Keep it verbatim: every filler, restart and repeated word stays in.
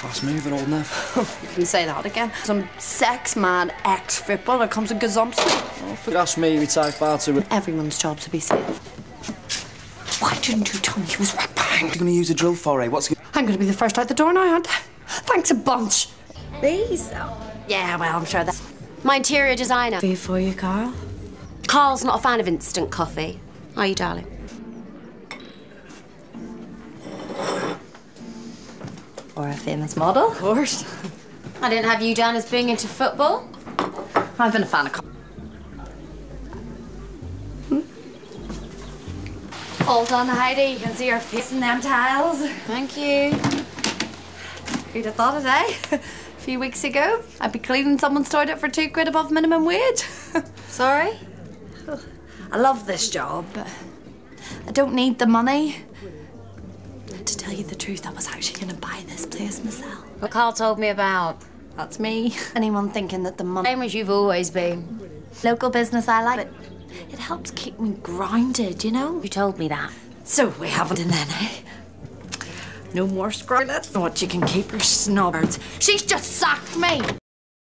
Fast moving, old Nev. You can say that again. Some sex-mad ex-footballer comes and gazumps me. Oh, if that's me, we take far too. Everyone's job to be safe. Why didn't you tell me he was right behind? What are you going to use a drill for, eh? What's he... I'm going to be the first out the door now, aren't I? Thanks a bunch. These? Oh, yeah, well, I'm sure that... My interior designer. Be for you, Carl. Carl's not a fan of instant coffee. Are you, darling? Or a famous model. Of course. I didn't have you down as being into football. I've been a fan of... Hmm? All done, Heidi. You can see your face in them tiles. Thank you. Who'd have thought it, eh? A few weeks ago, I'd be cleaning someone's toilet for two quid above minimum wage. Sorry? I love this job, but I don't need the money. To tell you the truth, I was actually going to buy this place myself. What Carl told me about. That's me. Anyone thinking that the money... Same as you've always been. Local business I like, but it helps keep me grounded, you know? You told me that. So we haven't in then, eh? No more Scarlett. What, you can keep your snobbards. She's just sacked me.